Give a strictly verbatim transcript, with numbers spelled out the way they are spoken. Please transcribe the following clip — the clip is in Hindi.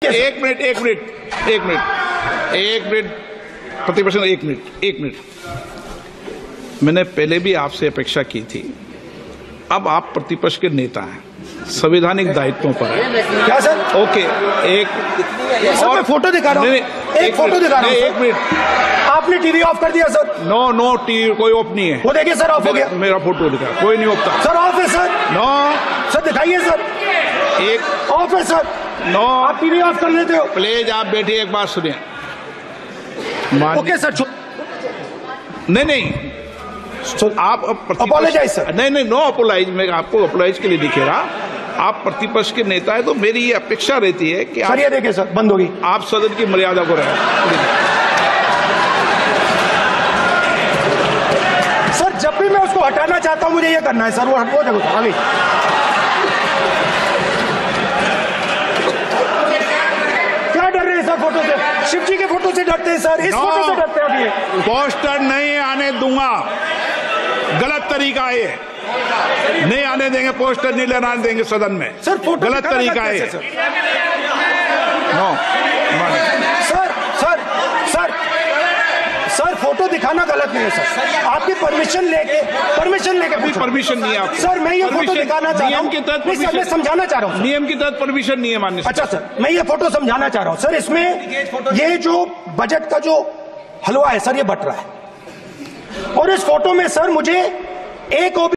एक मिनट एक मिनट एक मिनट एक मिनट प्रतिपक्ष एक मिनट एक मिनट मैंने पहले भी आपसे अपेक्षा की थी। अब आप प्रतिपक्ष के नेता हैं, संवैधानिक दायित्वों पर है। क्या सर? ओके, एक सर मैं फोटो दिखा रहा हूँ, एक फोटो दिखा रहा हूँ। एक मिनट, आपने टीवी ऑफ कर दिया सर? नो नो टीवी कोई ऑफ नहीं है। वो देखिए सर, ऑफ हो गया। मेरा फोटो दिखा, कोई नहीं ऑफ था सर। ऑफ है सर? नो सर दिखाइए सर। एक ऑफ है सर। नो, आप टीवी ऑफ कर लेते हो? प्लीज आप बैठिए, एक बात सुनिए। Okay sir. नहीं नहीं आप अपोलोजाइज सर। नहीं नहीं नो अपोलाइज, मैं आपको अपोलाइज के लिए दिखे रहा। आप प्रतिपक्ष के नेता है तो मेरी ये अपेक्षा रहती है कि सर ये देखिए सर, बंद होगी। आप सदन की मर्यादा को रहे। सर जब भी मैं उसको हटाना चाहता हूं मुझे ये करना है सर, वो हटो देखो आगे। क्या डर रहे हैं सर फोटो से? शिव जी के फोटो से डरते हैं सर, इस फोटो से डरते हैं अभी। पोस्टर नहीं आने दूंगा, गलत तरीका है, नहीं आने देंगे, पोस्टर नहीं लेना देंगे सदन में। सर फोटो गलत तरीका है। No sir sir sir sir photo दिखाना गलत नहीं है सर, आपकी परमिशन लेके परमिशन लेके अभी परमिशन नहीं है आपको। सर मैं ये फोटो दिखाना चाह रहा हूँ, नियम के तहत नहीं सर मैं समझाना चाह रहा हूँ। नियम के तहत परमिशन नहीं है माननीय। अच्छा सर मैं ये फोटो समझाना चाह रहा हूँ सर, इसमें ये जो बजट का जो हलवा है सर ये बट रहा है, और इस फोटो में सर मुझे एक